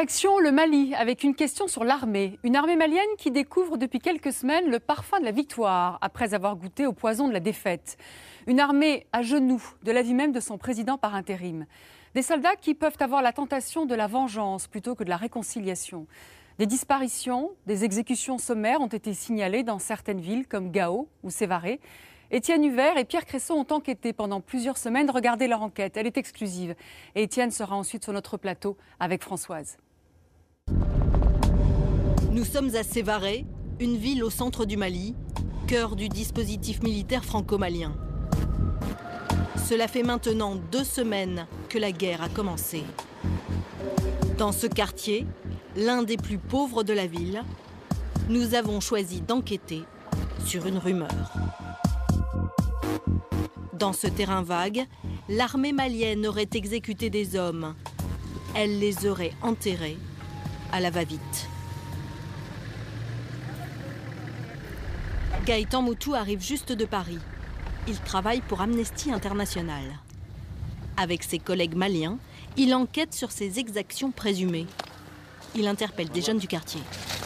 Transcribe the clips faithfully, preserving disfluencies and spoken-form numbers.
Direction le Mali, avec une question sur l'armée. Une armée malienne qui découvre depuis quelques semaines le parfum de la victoire, après avoir goûté au poison de la défaite. Une armée à genoux, de l'avis même de son président par intérim. Des soldats qui peuvent avoir la tentation de la vengeance plutôt que de la réconciliation. Des disparitions, des exécutions sommaires ont été signalées dans certaines villes comme Gao ou Sévaré. Étienne Huvert et Pierre Cresson ont enquêté pendant plusieurs semaines. Regardez leur enquête, elle est exclusive. Et Étienne sera ensuite sur notre plateau avec Françoise. Nous sommes à Sévaré, une ville au centre du Mali, cœur du dispositif militaire franco-malien. Cela fait maintenant deux semaines que la guerre a commencé. Dans ce quartier, l'un des plus pauvres de la ville, nous avons choisi d'enquêter sur une rumeur. Dans ce terrain vague, l'armée malienne aurait exécuté des hommes. Elle les aurait enterrés à la va-vite. Gaëtan Moutou arrive juste de Paris. Il travaille pour Amnesty International. Avec ses collègues maliens, il enquête sur ces exactions présumées. Il interpelle des jeunes du quartier.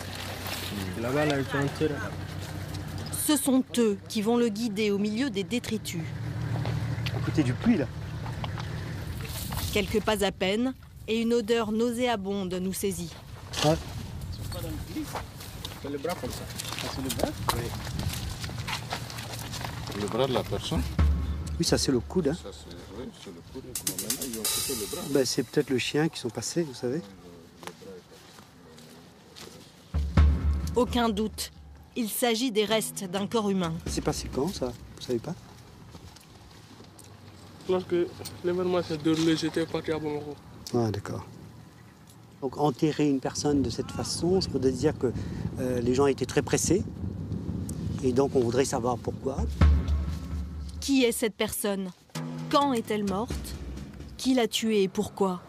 Ce sont eux qui vont le guider au milieu des détritus. À côté du puits, là. Quelques pas à peine, et une odeur nauséabonde nous saisit. Ouais. C'est le bras comme ça. Ah, c'est le bras? Oui. Le bras de la personne? Oui, ça c'est le coude. Hein. Ça, c'est, oui, c'est le coude. Maintenant, ils ont coupé le bras. Ben, c'est peut-être le chien qui sont passés, vous savez. Aucun doute, il s'agit des restes d'un corps humain. C'est passé quand, ça? Vous savez pas? Lorsque l'événement s'est déroulé, j'étais parti à Bamako. Ah, d'accord. Donc enterrer une personne de cette façon, ça veut dire que euh, les gens étaient très pressés. Et donc on voudrait savoir pourquoi. Qui est cette personne? Quand est-elle morte? Qui l'a tuée et pourquoi?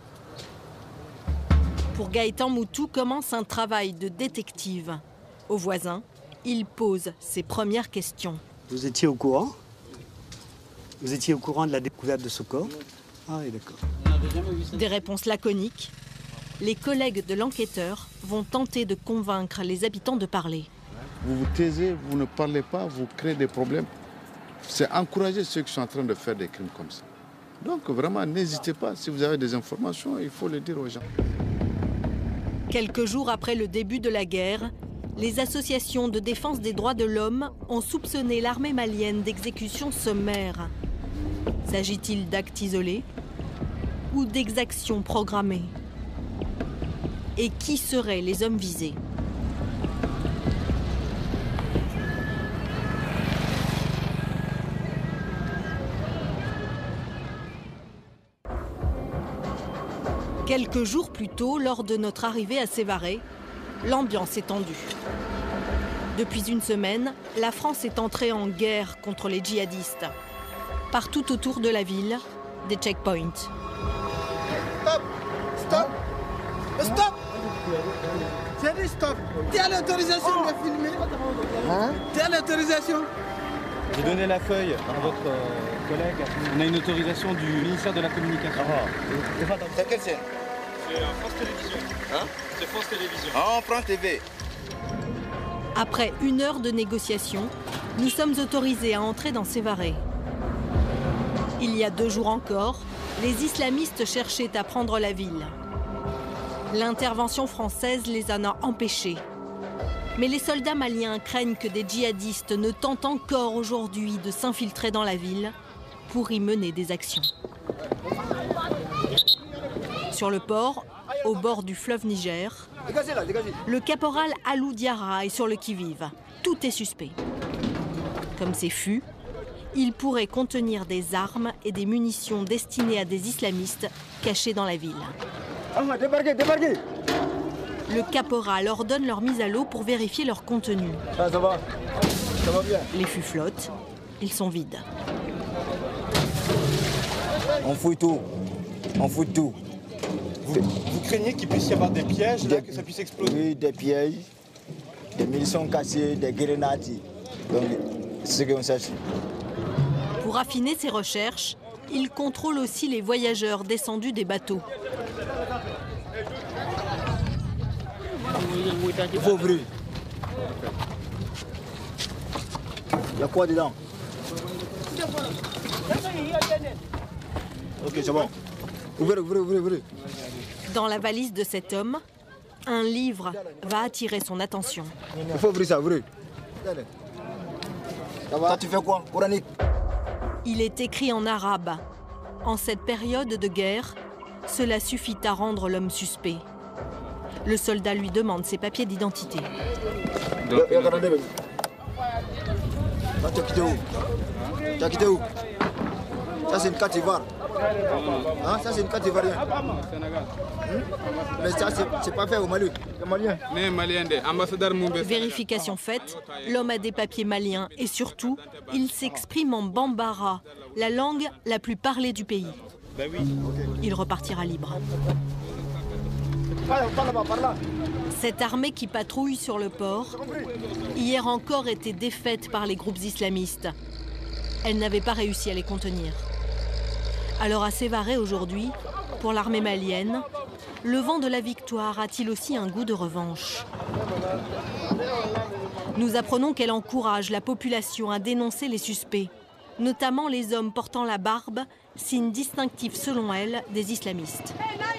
Pour Gaëtan Moutou commence un travail de détective. Au voisin, il pose ses premières questions. Vous étiez au courant? Vous étiez au courant de la découverte de ce corps? Ah oui, d'accord. Des réponses laconiques. Les collègues de l'enquêteur vont tenter de convaincre les habitants de parler. Vous vous taisez, vous ne parlez pas, vous créez des problèmes. C'est encourager ceux qui sont en train de faire des crimes comme ça. Donc vraiment, n'hésitez pas. Si vous avez des informations, il faut le dire aux gens. Quelques jours après le début de la guerre, les associations de défense des droits de l'homme ont soupçonné l'armée malienne d'exécutions sommaires. S'agit-il d'actes isolés ou d'exactions programmées? Et qui seraient les hommes visés? Quelques jours plus tôt, lors de notre arrivée à Sévaré, l'ambiance est tendue. Depuis une semaine, la France est entrée en guerre contre les djihadistes. Partout autour de la ville, des checkpoints. Stop! Stop! Stop! J'ai dit stop! Tu as l'autorisation de filmer? Hein? Tu as l'autorisation? J'ai donné la feuille à votre euh, collègue. On a une autorisation du ministère de la Communication. Ah. C'est quelle chaîne? C'est France Télévisions. Hein? C'est France Télévisions. Ah, France T V. Après une heure de négociation, nous sommes autorisés à entrer dans Sévaré. Il y a deux jours encore, les islamistes cherchaient à prendre la ville. L'intervention française les en a empêchés. Mais les soldats maliens craignent que des djihadistes ne tentent encore aujourd'hui de s'infiltrer dans la ville pour y mener des actions. Sur le port, au bord du fleuve Niger, le caporal Alou Diarra est sur le qui-vive. Tout est suspect. Comme ces fûts, ils pourraient contenir des armes et des munitions destinées à des islamistes cachés dans la ville. Débarquez, débarquez! Le caporal ordonne leur mise à l'eau pour vérifier leur contenu. Ça, ça va. Ça va bien. Les fûts flottent, ils sont vides. On fouille tout. On fouille tout. Vous, vous craignez qu'il puisse y avoir des pièges, là, que ça puisse exploser? Oui, des pièges, des munitions cassées, des grenades. Donc, c'est ce qu'on cherche. Pour affiner ses recherches, il contrôle aussi les voyageurs descendus des bateaux. Il faut ouvrir. Il y a quoi dedans? Ok, c'est bon. Ouvrez, ouvrez, ouvrez, ouvrez. Dans la valise de cet homme, un livre va attirer son attention. Il faut ouvrir ça, ouvrez. Toi, tu fais quoi? Coranique? Il est écrit en arabe. En cette période de guerre, cela suffit à rendre l'homme suspect. Le soldat lui demande ses papiers d'identité. Tu as quitté où? Tu as quitté où? Ça, c'est une carte ivoire. Hein? Ça, c'est une carte ivoirienne. Mais ça, c'est pas fait au Mali. C'est malien. Vérification faite, l'homme a des papiers maliens et surtout, il s'exprime en bambara, la langue la plus parlée du pays. Il repartira libre. Cette armée qui patrouille sur le port, hier encore était défaite par les groupes islamistes. Elle n'avait pas réussi à les contenir. Alors à Sévaré aujourd'hui, pour l'armée malienne, le vent de la victoire a-t-il aussi un goût de revanche? Nous apprenons qu'elle encourage la population à dénoncer les suspects, notamment les hommes portant la barbe, signe distinctif selon elle des islamistes.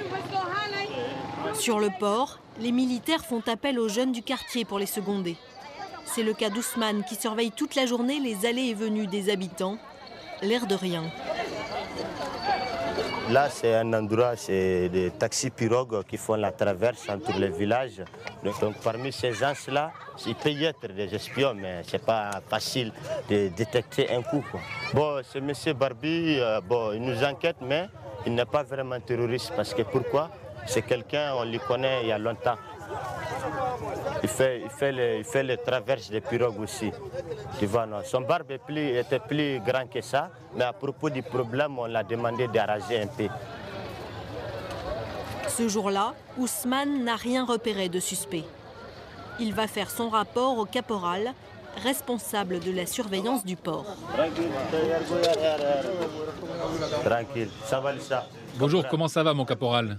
Sur le port, les militaires font appel aux jeunes du quartier pour les seconder. C'est le cas d'Ousmane qui surveille toute la journée les allées et venues des habitants, l'air de rien. Là, c'est un endroit, c'est des taxis pirogues qui font la traverse entre les villages. Donc, parmi ces gens-là, il peut y être des espions, mais ce n'est pas facile de détecter un coup, quoi. Bon, ce monsieur Barbi, euh, bon, il nous enquête, mais il n'est pas vraiment terroriste. Parce que pourquoi? C'est quelqu'un, on le connaît il y a longtemps. Il fait, il fait, les, il fait les traverses des pirogues aussi. Tu vois, non? Son barbe est plus, était plus grand que ça, mais à propos du problème, on l'a demandé d'arranger un peu. Ce jour-là, Ousmane n'a rien repéré de suspect. Il va faire son rapport au caporal, responsable de la surveillance du port. Tranquille, ça va, Lisa? Bonjour, comment ça va, mon caporal?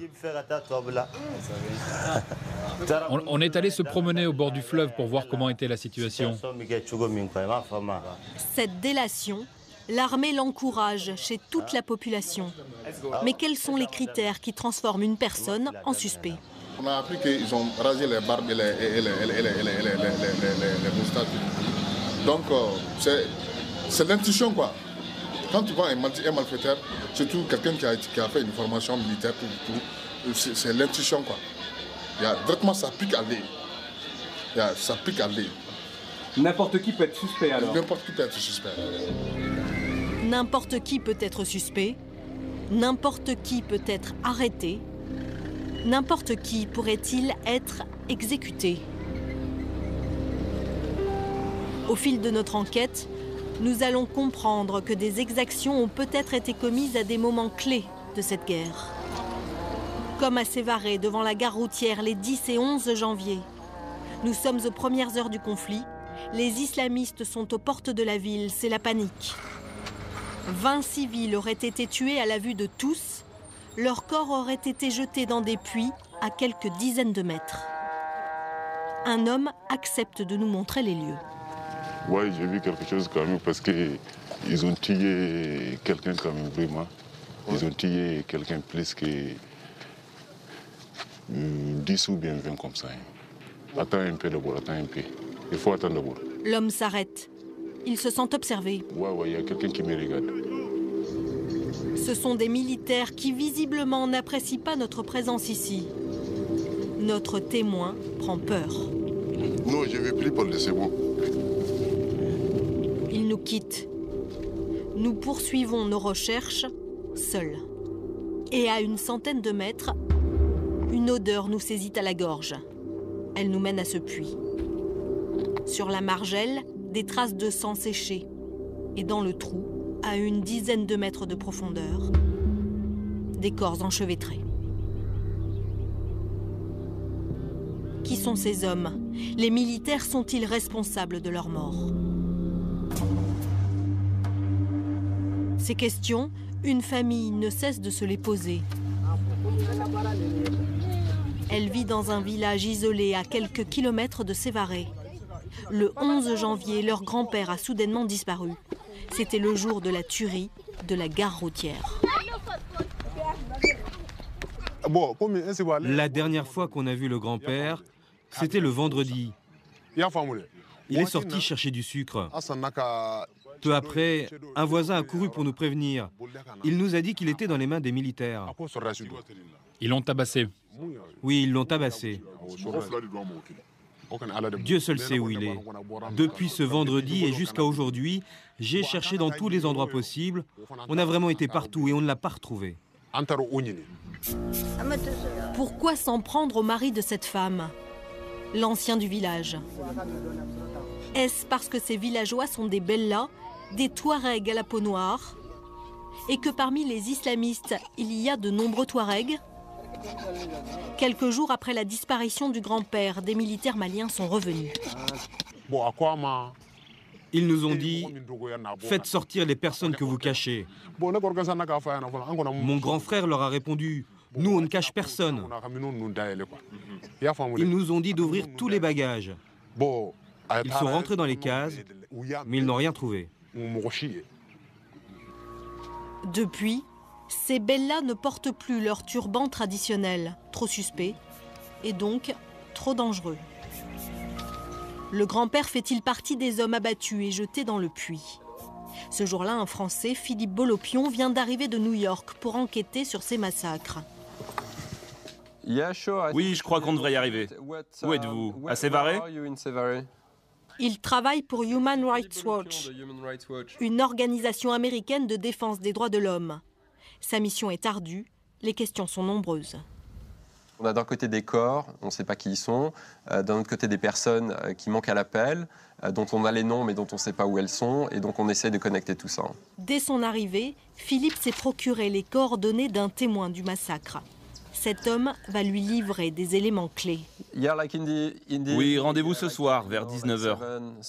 On, on est allé se promener au bord du fleuve pour voir comment était la situation. Cette délation, l'armée l'encourage chez toute la population. Mais quels sont les critères qui transforment une personne en suspect? On a appris qu'ils ont rasé les barbes et les, et les, et les, et les, et les, les, les, les moustaches. Donc, euh, c'est l'intuition, quoi. Quand tu vois un, un malfaiteur, surtout quelqu'un qui a, qui a fait une formation militaire, tout, tout, c'est l'intuition, quoi. Il y a, directement, ça pique à l'œil. Ça pique à l'œil. N'importe qui peut être suspect, alors? N'importe qui peut être suspect. N'importe qui peut être suspect. N'importe qui peut être arrêté. N'importe qui pourrait-il être exécuté? Au fil de notre enquête, nous allons comprendre que des exactions ont peut-être été commises à des moments clés de cette guerre. Comme à Sévaré, devant la gare routière, les dix et onze janvier. Nous sommes aux premières heures du conflit. Les islamistes sont aux portes de la ville, c'est la panique. vingt civils auraient été tués à la vue de tous. Leurs corps auraient été jetés dans des puits à quelques dizaines de mètres. Un homme accepte de nous montrer les lieux. Oui, j'ai vu quelque chose quand même parce qu'ils ont tué quelqu'un quand même vraiment. Ils ont tué quelqu'un plus que dix ou bien vingt comme ça. Attends un peu d'abord, attends un peu. Il faut attendre d'abord. L'homme s'arrête. Il se sent observé. Oui, oui, il y a quelqu'un qui me regarde. Ce sont des militaires qui visiblement n'apprécient pas notre présence ici. Notre témoin prend peur. Non, je ne vais plus parler, c'est bon. Il nous quitte. Nous poursuivons nos recherches seuls. Et à une centaine de mètres, une odeur nous saisit à la gorge. Elle nous mène à ce puits. Sur la margelle, des traces de sang séché. Et dans le trou, à une dizaine de mètres de profondeur, des corps enchevêtrés. Qui sont ces hommes? Les militaires sont-ils responsables de leur mort? Ces questions, une famille ne cesse de se les poser. Elle vit dans un village isolé à quelques kilomètres de Sévaré. Le onze janvier, leur grand-père a soudainement disparu. C'était le jour de la tuerie de la gare routière. La dernière fois qu'on a vu le grand-père, c'était le vendredi. Il est sorti chercher du sucre. Peu après, un voisin a couru pour nous prévenir. Il nous a dit qu'il était dans les mains des militaires. Ils l'ont tabassé. Oui, ils l'ont tabassé. Dieu seul sait où il est. Depuis ce vendredi et jusqu'à aujourd'hui, j'ai cherché dans tous les endroits possibles. On a vraiment été partout et on ne l'a pas retrouvé. Pourquoi s'en prendre au mari de cette femme, l'ancien du village? Est-ce parce que ces villageois sont des Bellas, des Touaregs à la peau noire, et que parmi les islamistes, il y a de nombreux Touaregs? Quelques jours après la disparition du grand-père, des militaires maliens sont revenus. Ils nous ont dit « Faites sortir les personnes que vous cachez ». Mon grand frère leur a répondu « Nous, on ne cache personne ». Ils nous ont dit d'ouvrir tous les bagages. Ils sont rentrés dans les cases, mais ils n'ont rien trouvé. Depuis, ces Bellas ne portent plus leur turban traditionnel, trop suspect, et donc trop dangereux. Le grand-père fait-il partie des hommes abattus et jetés dans le puits? Ce jour-là, un Français, Philippe Bolopion, vient d'arriver de New York pour enquêter sur ces massacres. Oui, je crois qu'on devrait y arriver. Où êtes-vous? À Sévaré? Il travaille pour Human Rights Watch, une organisation américaine de défense des droits de l'homme. Sa mission est ardue, les questions sont nombreuses. On a d'un côté des corps, on ne sait pas qui ils sont, euh, d'un autre côté des personnes euh, qui manquent à l'appel, euh, dont on a les noms mais dont on ne sait pas où elles sont, et donc on essaie de connecter tout ça. Dès son arrivée, Philippe s'est procuré les coordonnées d'un témoin du massacre. Cet homme va lui livrer des éléments clés. Oui, rendez-vous ce soir vers dix-neuf heures.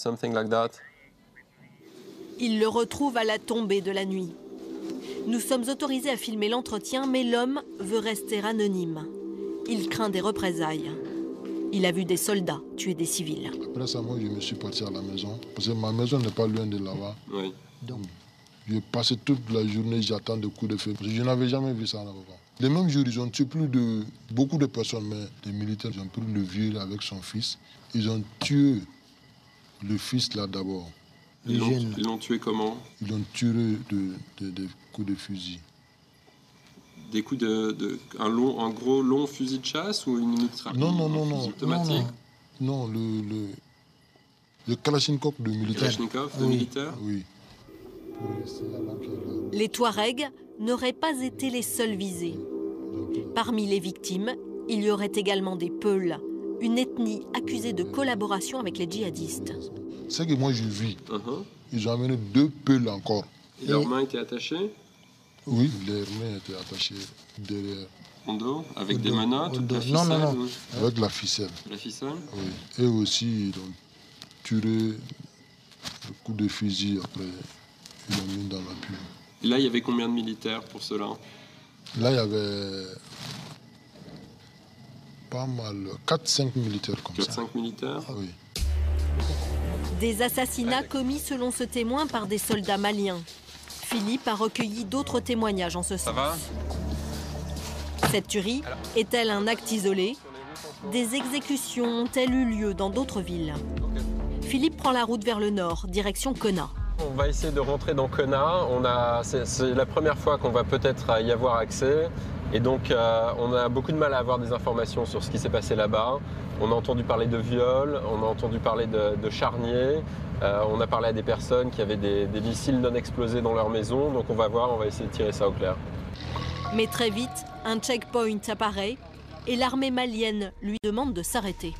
Il le retrouve à la tombée de la nuit. Nous sommes autorisés à filmer l'entretien, mais l'homme veut rester anonyme. Il craint des représailles. Il a vu des soldats tuer des civils. Récemment, je me suis parti à la maison, parce que ma maison n'est pas loin de là-bas. Oui. Donc, j'ai passé toute la journée, j'attends des coups de feu. Je n'avais jamais vu ça là-bas. Les mêmes jours, ils ont tué plus de, beaucoup de personnes, mais les militaires ont pris le vieux avec son fils. Ils ont tué le fils là d'abord. Ils l'ont tué comment? Ils l'ont tué de, de, de, de coups de fusil. Des coups de, de un long, un gros long fusil de chasse ou une mitrailleuse? Non, non, non, non. Automatique? Non, non, le, le, le Kalachnikov de militaire. Kalachnikov de oui, militaire? Oui. Les Touaregs n'auraient pas été les seuls visés. Parmi les victimes, il y aurait également des Peuls, une ethnie accusée de collaboration avec les djihadistes. C'est que moi je vis. Uh-huh. Ils ont amené deux Peuls encore. Et leurs mains étaient attachées? Oui, leurs mains étaient attachées derrière. En dos? Avec des menottes? De... La ficelle, non, non, non. Ou... Avec la ficelle. La ficelle? Oui. Et aussi, ils ont tué le coup de fusil après. Ils l'ont mis dans la pub. Et là, il y avait combien de militaires pour cela? Là, il y avait pas mal, quatre cinq militaires comme ça. quatre cinq militaires? Oui. Des assassinats commis selon ce témoin par des soldats maliens. Philippe a recueilli d'autres témoignages en ce sens. Ça va? Cette tuerie est-elle un acte isolé? Des exécutions ont-elles eu lieu dans d'autres villes? Philippe prend la route vers le nord, direction Kona. On va essayer de rentrer dans Kona. On a, c'est, c'est la première fois qu'on va peut-être y avoir accès. Et donc, euh, on a beaucoup de mal à avoir des informations sur ce qui s'est passé là-bas. On a entendu parler de viols, on a entendu parler de, de charniers. Euh, on a parlé à des personnes qui avaient des, des missiles non explosés dans leur maison. Donc, on va voir, on va essayer de tirer ça au clair. Mais très vite, un checkpoint apparaît et l'armée malienne lui demande de s'arrêter.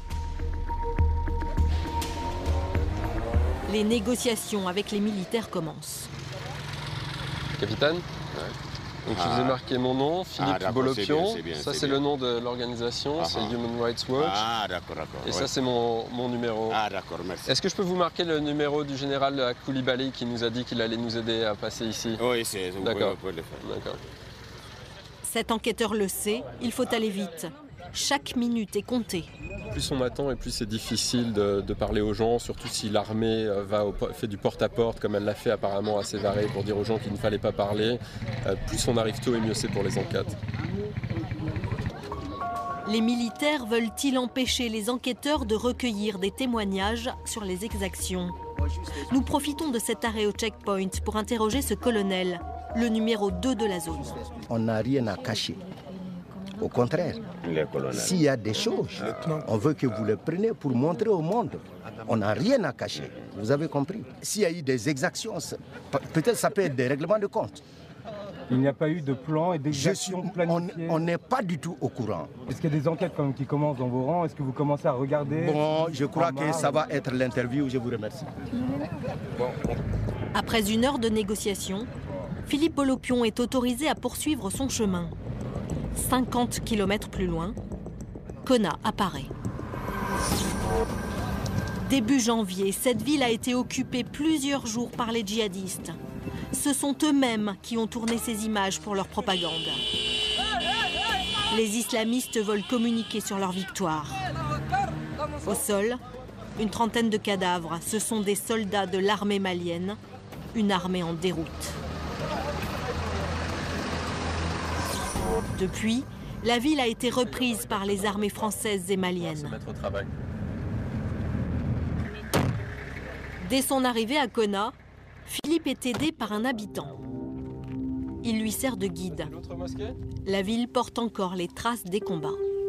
Les négociations avec les militaires commencent. Capitaine? Donc ah. Je vous ai marqué mon nom, Philippe ah, Bolopion. C'est bien, c'est ça, c'est, c'est le nom de l'organisation, ah, c'est Human Rights Watch. Ah, d'accord, d'accord. Et ouais. ça, c'est mon, mon numéro. Ah, d'accord, merci. Est-ce que je peux vous marquer le numéro du général Koulibaly qui nous a dit qu'il allait nous aider à passer ici? Oui, c'est vous d'accord. Pouvez, vous pouvez le faire. D'accord. Cet enquêteur le sait, il faut aller vite. Chaque minute est comptée. Plus on attend et plus c'est difficile de, de parler aux gens, surtout si l'armée va au, fait du porte-à-porte comme elle l'a fait apparemment à Sévaré pour dire aux gens qu'il ne fallait pas parler. Euh, plus on arrive tôt et mieux c'est pour les enquêtes. Les militaires veulent-ils empêcher les enquêteurs de recueillir des témoignages sur les exactions? Nous profitons de cet arrêt au checkpoint pour interroger ce colonel, le numéro deux de la zone. On n'a rien à cacher. Au contraire, s'il y a des choses, on veut que vous les preniez pour montrer au monde. On n'a rien à cacher, vous avez compris. S'il y a eu des exactions, peut-être ça peut être des règlements de compte. Il n'y a pas eu de plan et d'exaction planifiée. On n'est pas du tout au courant. Est-ce qu'il y a des enquêtes quand même qui commencent dans vos rangs? Est-ce que vous commencez à regarder? Bon, je crois que ça va être l'interview, je vous remercie. Après une heure de négociation, Philippe Bolopion est autorisé à poursuivre son chemin. cinquante kilomètres plus loin, Konna apparaît. Début janvier, cette ville a été occupée plusieurs jours par les djihadistes. Ce sont eux-mêmes qui ont tourné ces images pour leur propagande. Les islamistes veulent communiquer sur leur victoire. Au sol, une trentaine de cadavres. Ce sont des soldats de l'armée malienne, une armée en déroute. Depuis, la ville a été reprise par les armées françaises et maliennes. Dès son arrivée à Konna, Philippe est aidé par un habitant. Il lui sert de guide. La ville porte encore les traces des combats.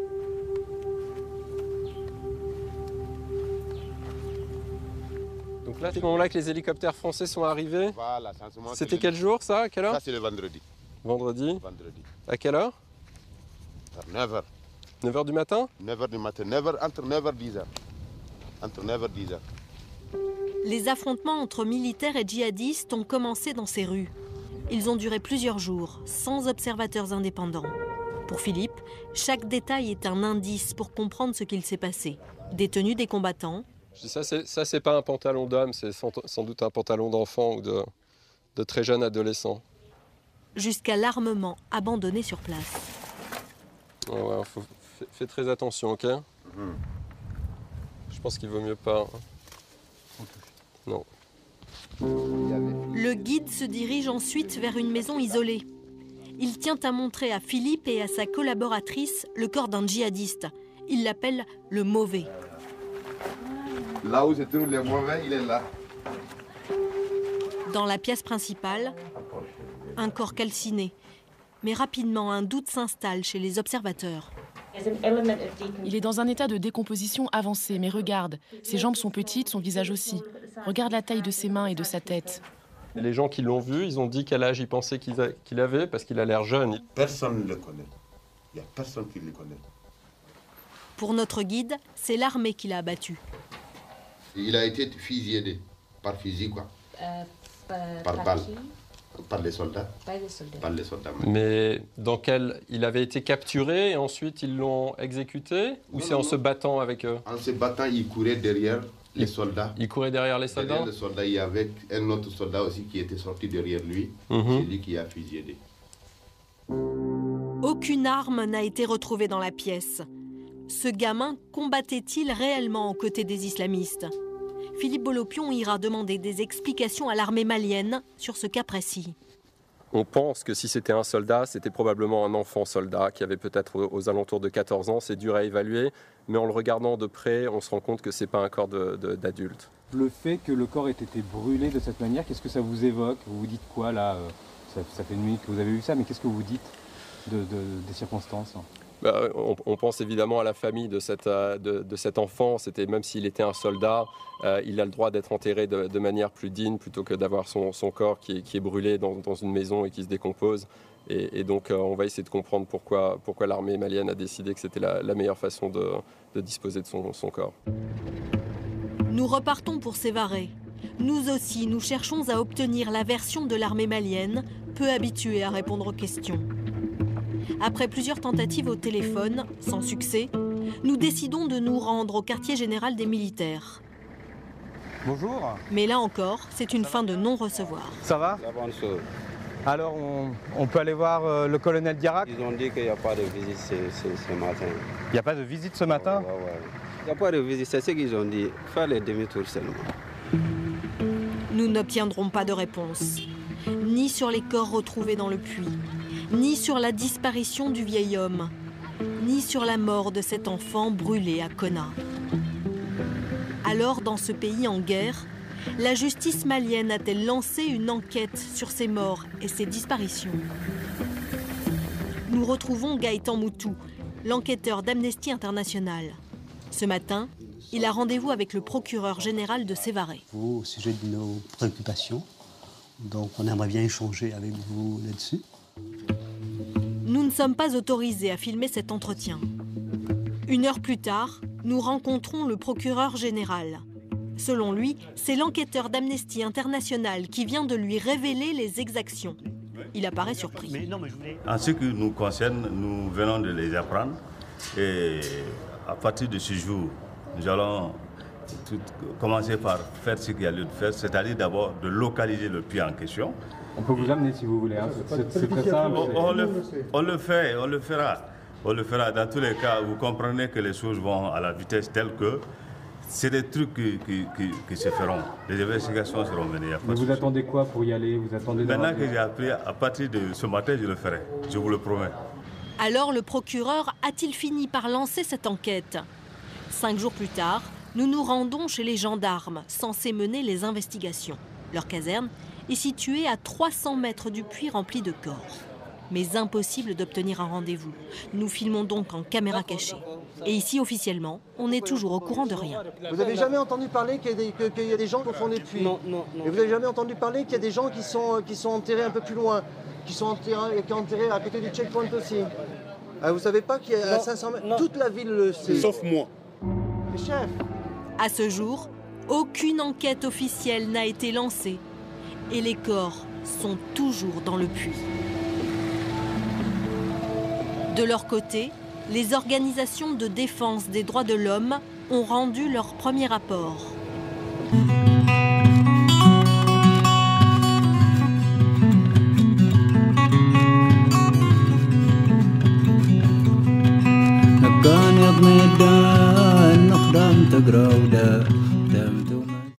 Donc là, c'est ce moment-là que les hélicoptères français sont arrivés. Voilà, c'est en ce moment. C'était quel jour ça? À quelle heure? Ça, c'est le vendredi. Vendredi. Vendredi. À quelle heure? À neuf heures. neuf heures du matin? neuf heures du matin. neuf heures, entre neuf heures et dix heures. Entre neuf heures et dix heures. Les affrontements entre militaires et djihadistes ont commencé dans ces rues. Ils ont duré plusieurs jours, sans observateurs indépendants. Pour Philippe, chaque détail est un indice pour comprendre ce qu'il s'est passé. Des tenues des combattants. Ça, c'est pas un pantalon d'homme, c'est sans, sans doute un pantalon d'enfant ou de, de très jeune adolescent. Jusqu'à l'armement abandonné sur place. Ouais, ouais, faut, fais, fais très attention, ok? Mmh. Je pense qu'il vaut mieux pas. Non. Le guide se dirige ensuite vers une maison isolée. Il tient à montrer à Philippe et à sa collaboratrice le corps d'un djihadiste. Il l'appelle le mauvais. Là où se trouvent les mauvais, il est là. Dans la pièce principale, un corps calciné. Mais rapidement, un doute s'installe chez les observateurs. Il est dans un état de décomposition avancé, mais regarde, ses jambes sont petites, son visage aussi. Regarde la taille de ses mains et de sa tête. Les gens qui l'ont vu, ils ont dit quel âge ils pensaient qu'il a, qu'il avait, parce qu'il a l'air jeune. Personne ne le connaît. Il n'y a personne qui le connaît. Pour notre guide, c'est l'armée qui l'a abattu. Il a été fusillé par fusil, quoi. Euh, par par balle. Par les soldats. Par les soldats. Par les soldats. Mais dans quel... Il avait été capturé et ensuite ils l'ont exécuté? Ou c'est en non. se battant avec eux? En se battant, il courait derrière les soldats. Il courait derrière les soldats? Derrière les soldats, il y avait un autre soldat aussi qui était sorti derrière lui. Mm-hmm. C'est lui qui a fusillé. Aucune arme n'a été retrouvée dans la pièce. Ce gamin combattait-il réellement aux côtés des islamistes? Philippe Bolopion ira demander des explications à l'armée malienne sur ce cas précis. On pense que si c'était un soldat, c'était probablement un enfant soldat qui avait peut-être aux alentours de quatorze ans. C'est dur à évaluer, mais en le regardant de près, on se rend compte que ce n'est pas un corps de, de, d'adulte. Le fait que le corps ait été brûlé de cette manière, qu'est-ce que ça vous évoque? Vous vous dites quoi là? ça, ça fait une minute que vous avez vu ça, mais qu'est-ce que vous dites de, de, des circonstances? Bah, on, on pense évidemment à la famille de, cette, de, de cet enfant. C'était, même s'il était un soldat, euh, il a le droit d'être enterré de, de manière plus digne plutôt que d'avoir son, son corps qui est, qui est brûlé dans, dans une maison et qui se décompose. Et, et donc euh, on va essayer de comprendre pourquoi, pourquoi l'armée malienne a décidé que c'était la, la meilleure façon de, de disposer de son, son corps. Nous repartons pour Sévaré. Nous aussi, nous cherchons à obtenir la version de l'armée malienne, peu habituée à répondre aux questions. Après plusieurs tentatives au téléphone, sans succès, nous décidons de nous rendre au quartier général des militaires. Bonjour. Mais là encore, c'est une fin de non-recevoir. Ça va? Alors, on, on peut aller voir euh, le colonel Diarrac? Ils ont dit qu'il n'y a pas de visite ce, ce, ce matin. Il n'y a pas de visite ce matin? Il n'y a pas de visite, c'est ce qu'ils ont dit. Faire les demi-tours seulement. Nous n'obtiendrons pas de réponse, ni sur les corps retrouvés dans le puits, ni sur la disparition du vieil homme, ni sur la mort de cet enfant brûlé à Konna. Alors, dans ce pays en guerre, la justice malienne a-t-elle lancé une enquête sur ces morts et ces disparitions? Nous retrouvons Gaëtan Moutou, l'enquêteur d'Amnesty International. Ce matin, il a rendez-vous avec le procureur général de Sévaré. Au sujet de nos préoccupations, donc on aimerait bien échanger avec vous là-dessus. Nous ne sommes pas autorisés à filmer cet entretien. Une heure plus tard, nous rencontrons le procureur général. Selon lui, c'est l'enquêteur d'Amnesty International qui vient de lui révéler les exactions. Il apparaît surpris. En ce qui nous concerne, nous venons de les apprendre. Et à partir de ce jour, nous allons tout commencer par faire ce qu'il y a lieu de faire, c'est-à-dire d'abord de localiser le puits en question. On peut vous amener si vous voulez, hein. C'est très simple. On, on, le, on le fait, on le fera. On le fera. Dans tous les cas, vous comprenez que les choses vont à la vitesse telle que c'est des trucs qui, qui, qui, qui se feront. Les investigations seront menées. Mais vous attendez quoi pour y aller? Vous attendez Maintenant que j'ai appris, à partir de ce matin, je le ferai. Je vous le promets. Alors le procureur a-t-il fini par lancer cette enquête? Cinq jours plus tard, nous nous rendons chez les gendarmes, censés mener les investigations. Leur caserne est située à trois cents mètres du puits rempli de corps. Mais impossible d'obtenir un rendez-vous. Nous filmons donc en caméra cachée. Et ici, officiellement, on est toujours au courant de rien. Vous n'avez jamais entendu parler qu'il y, que, qu'il y a des gens qui font des puits? Non, non, non. Et vous n'avez jamais entendu parler qu'il y a des gens qui sont, qui sont enterrés un peu plus loin, qui sont enterrés, qui sont enterrés à côté du checkpoint aussi? Ah, vous ne savez pas qu'il y a à cinq cents mètres? Non. Toute la ville le sait. Sauf moi. Le chef. À ce jour, aucune enquête officielle n'a été lancée. Et les corps sont toujours dans le puits. De leur côté, les organisations de défense des droits de l'homme ont rendu leur premier rapport. كان يضمي الدان نقدم تقراودا